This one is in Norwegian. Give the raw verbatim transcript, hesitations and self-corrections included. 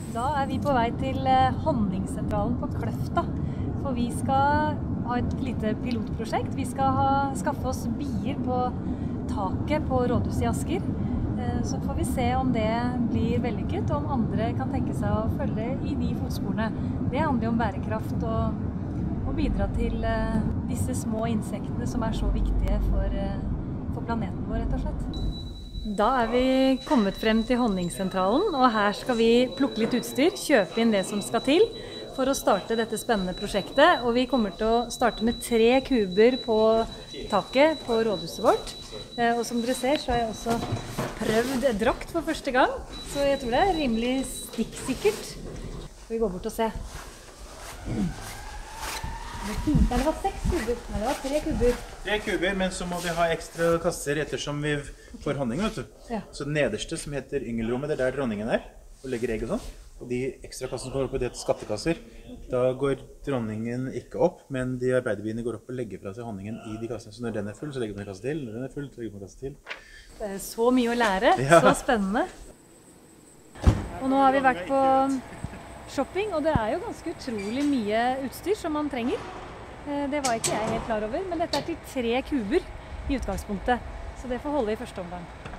Da er vi på vei til honningsentralen på Kløfta, for vi skal ha et lite pilotprosjekt. Vi skal ha, skaffe oss bier på taket på rådhuset i Asker. Så får vi se om det blir vellykket, og om andre kan tenke seg å følge i de fotsporene. Det handler jo om bærekraft og, og bidra til disse små insektene som er så viktige for, for planeten vår, rett og slett. Da er vi kommet frem til honningsentralen, og her skal vi plukke litt utstyr, kjøpe inn det som skal til for å starte dette spennende prosjektet. Og vi kommer til å starte med tre kuber på taket på rådhuset vårt. Og som dere ser, så har jeg også prøvd drakt for første gang, så jeg tror det er rimelig stikksikkert. Skal vi gå bort og se. Nei, det var seks kuber. Nei, det var tre kuber. Tre kuber, men så må vi ha ekstra kasser ettersom vi får honning, vet du. Ja. Så den nederste, som heter yngelrommet, det er der dronningen er, og legger egg og sånn. Og de ekstra kassene som går opp, det heter skattekasser. Da går dronningen ikke opp, men de arbeiderbiene går opp og legger fra seg honningen i de kassene. Så når den er full, så legger man en kasse til. Når den er full, så legger man en kasse til. Det er så mye å lære. Ja. Så spennende. Og nå har vi vært på shopping, og det er jo ganske utrolig mye utstyr som man trenger. Det var ikke jeg helt klar over, men dette er til tre kuber i utgangspunktet, så det får holde i første omgang.